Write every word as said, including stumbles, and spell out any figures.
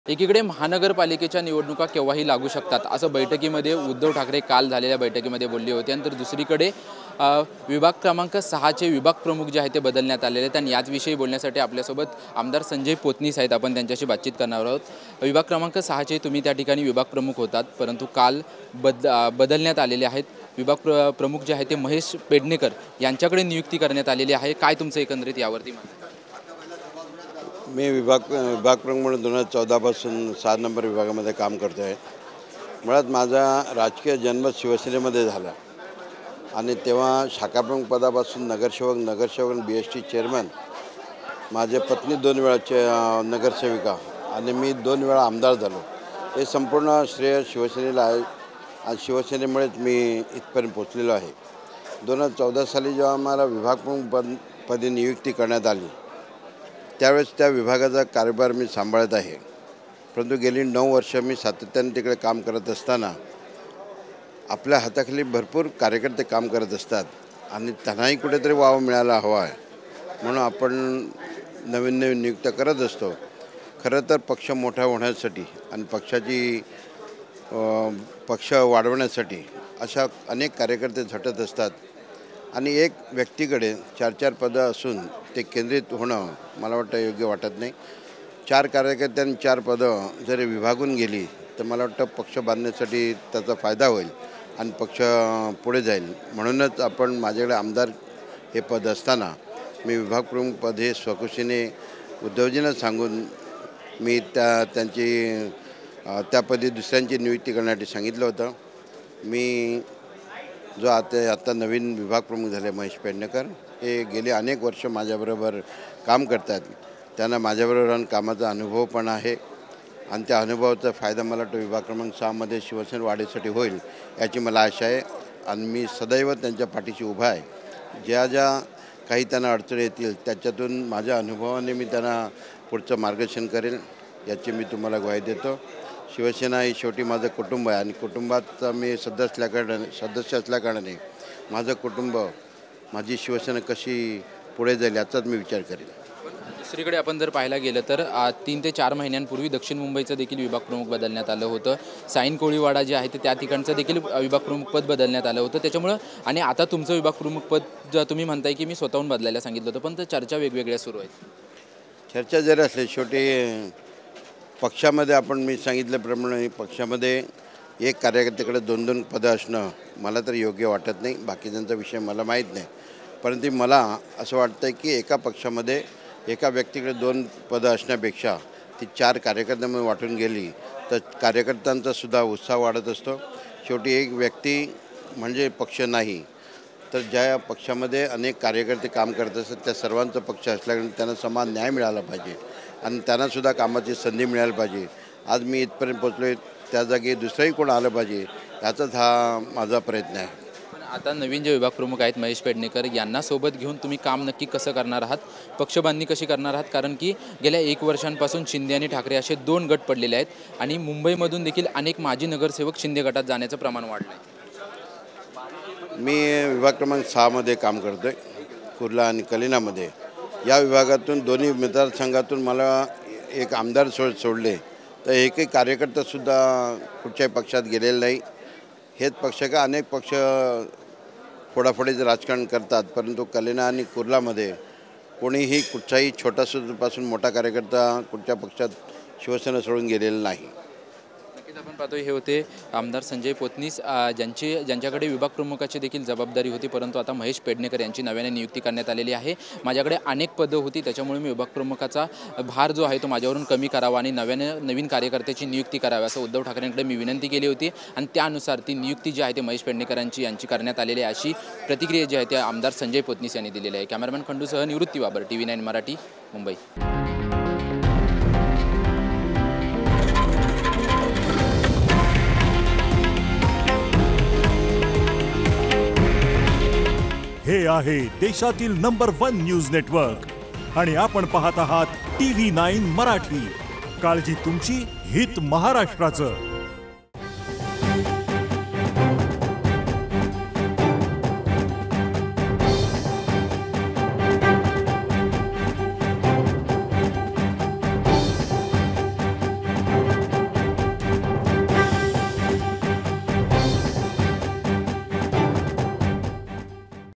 एकीकडे महानगरपालिकेच्या निवडणुका केव्हाही लागू शकतात असं बैठकीमध्ये उद्धव ठाकरे काल झालेल्या बैठकीमध्ये बोलले होते। आणि तर दुसरीकडे विभाग क्रमांक सहा चे विभाग प्रमुख जे आहेत ते बदलण्यात आलेले आहेत। आणि याच विषयी बोलण्यासाठी आपल्यासोबत आमदार संजय पोतनीस आहेत। आपण त्यांच्याशी बातचीत करणार आहोत। विभाग क्रमांक सहा चे तुम्ही त्या ठिकाणी विभाग प्रमुख होतात, परंतु काल बद बदलण्यात आलेले आहेत। विभाग प्र प्रमुख जे आहेत ते महेश पेडणेकर यांच्याकडे नियुक्ती करण्यात आलेली आहे। काय तुमचं एकंदरीत यावरती म्हणणं? मी विभाग विभाग प्रमुख म्हणून दोन हजार चौदापासून सात नंबर विभागामध्ये काम करतो आहे। मुळात माझा राजकीय जन्म शिवसेनेमध्ये झाला आणि तेव्हा शाखाप्रमुख पदापासून नगरसेवक नगरसेवक बी एस टी चेअरमन, माझे पत्नी दोन वेळाचे नगरसेविका आणि मी दोन वेळा आमदार झालो। हे संपूर्ण श्रेय शिवसेनेला आहे आणि शिवसेनेमुळेच मी इथपर्यंत पोचलेलो आहे। दोन हजार चौदा साली जेव्हा मला विभाग प्रमुख पद पदी नियुक्ती करण्यात आली त्यावेळेस त्या विभागाचा कारभार मी सांभाळत आहे। परंतु गेली नऊ वर्ष मी सातत्याने तिकडे काम करत असताना आपल्या हाताखाली भरपूर कार्यकर्ते काम करत असतात आणि त्यांनाही कुठेतरी वाव मिळायला हवा आहे, म्हणून आपण नवीन नवीन नियुक्त्या करत असतो। खरं तर पक्ष मोठा होण्यासाठी आणि पक्षाची पक्ष वाढवण्यासाठी अशा अनेक कार्यकर्ते झटत असतात आणि एक व्यक्तीकडे चार चार पदं असून ते केंद्रित होणं मला वाटतं योग्य वाटत नाही। चार कार्यकर्त्यांनी चार पदं जरी विभागून गेली तर मला वाटतं पक्ष बांधण्यासाठी त्याचा फायदा होईल आणि पक्ष पुढे जाईल। म्हणूनच आपण माझ्याकडे आमदार हे पद असताना मी विभाग प्रमुख पद हे स्वखुशीने उद्धवजींना सांगून मी त्या त्यांची त्यापदी दुसऱ्यांची नियुक्ती करण्यासाठी सांगितलं होतं। मी जो आता आता नवीन विभाग प्रमुख झाले महेश पेडणेकर, हे गेले अनेक वर्ष माझ्याबरोबर काम करतात। त्यांना माझ्याबरोबर कामाचा अनुभव पण आहे आणि त्या अनुभवाचा फायदा मला तो विभाग क्रमांक सहामध्ये शिवसेना वाढीसाठी होईल याची मला आशा आहे आणि मी सदैव त्यांच्या पाठीशी उभा आहे। ज्या ज्या काही त्यांना अडचणी येतील त्याच्यातून माझ्या अनुभवाने मी त्यांना पुढचं मार्गदर्शन करेल याची मी तुम्हाला ग्वाही देतो। शिवसेना ही शेवटी माझं कुटुंब आहे आणि कुटुंबाचा मी सदस्य असल्याकारणाने सदस्य असल्याकारणाने माझं कुटुंब माझी शिवसेना कशी पुढे जाईल याचाच मी विचार करेन। दुसरीकडे आपण जर पाहायला गेलं तर तीन ते चार महिन्यांपूर्वी दक्षिण मुंबईचं देखील विभाग प्रमुख बदलण्यात आलं होतं। साईन कोळीवाडा जे आहे ते त्या ठिकाणचं देखील विभाग प्रमुख पद बदलण्यात आलं होतं। त्याच्यामुळं आणि आता तुमचं विभाग प्रमुख पद तुम्ही म्हणताय की मी स्वतःहून बदलायला सांगितलं होतं, पण तर चर्चा वेगवेगळ्या सुरू आहेत। चर्चा जरी असली शेवटी पक्षामध्ये आपण मी सांगितल्याप्रमाणे पक्षामध्ये एक कार्यकर्त्याकडे दोन दोन पदं असणं मला तर योग्य वाटत नाही। बाकीच्यांचा विषय मला माहीत नाही, परंतु मला असं वाटतं की एका पक्षामध्ये एका व्यक्तीकडे दोन पदं असण्यापेक्षा ती चार कार्यकर्त्यांमध्ये वाटून गेली तर कार्यकर्त्यांचा सुद्धा उत्साह वाढत असतो। शेवटी एक व्यक्ती म्हणजे पक्ष नाही, तर ज्या पक्षामध्ये अनेक कार्यकर्ते काम करत असतात त्या सर्वांचा पक्ष असल्याकडे त्यांना समान न्याय मिळाला पाहिजे आणि त्यांनासुद्धा कामाची संधी मिळायला पाहिजे। आज मी इथपर्यंत पोचलो आहे, त्या जागी दुसरंही कोण आलं पाहिजे याचाच हा माझा प्रयत्न आहे। पण आता नवीन जे विभाग प्रमुख आहेत महेश पेडणेकर यांना सोबत घेऊन तुम्ही काम नक्की कसं करणार आहात, पक्षबांधणी कशी करणार आहात? कारण की गेल्या एक वर्षांपासून शिंदे आणि ठाकरे असे दोन गट पडलेले आहेत आणि मुंबईमधून देखील अनेक माजी नगरसेवक शिंदे गटात जाण्याचं प्रमाण वाढलं आहे। मी विभाग क्रमांक सहामध्ये काम करतो आहे, कुर्ला आणि कलिनामध्ये। या विभागातून दोन्ही मतदारसंघातून मला एक आमदार सोड सोडले तर एकही कार्यकर्तासुद्धा कुठच्याही पक्षात गेलेला नाही। हेच पक्ष का अनेक पक्ष फोडाफोडीचं राजकारण करतात, परंतु कलिना आणि कुर्लामध्ये कोणीही कुठच्याही छोटापासून मोठा कार्यकर्ता कुठच्या पक्षात शिवसेना सोडून गेलेला नाही। नक्कीच आपण पाहतोय हे होते आमदार संजय पोतनीस, ज्यांची ज्यांच्याकडे विभाग प्रमुखाची देखील जबाबदारी होती, परंतु आता महेश पेडणेकर यांची नव्याने नियुक्ती करण्यात आलेली आहे। माझ्याकडे अनेक पदं होती त्याच्यामुळे मी विभाग प्रमुखाचा भार जो आहे तो माझ्यावरून कमी करावा आणि नव्याने नवीन कार्यकर्त्याची नियुक्ती करावी असं उद्धव ठाकरेंकडे मी विनंती केली होती आणि त्यानुसार ती नियुक्ती जी आहे ते महेश पेडणेकरांची यांची करण्यात आलेली आहे अशी प्रतिक्रिया जी आहे ते आमदार संजय पोतनीस यांनी दिलेली आहे। कॅमेरामॅन खंडूसह Nivrutti Babar, TV nine Marathi, Mumbai. हे आहे देशातील नंबर वन न्यूज नेटवर्क आणि आपण पाहत आहात टी व्ही नाईन मराठी। काळजी तुमची, हित महाराष्ट्राचं।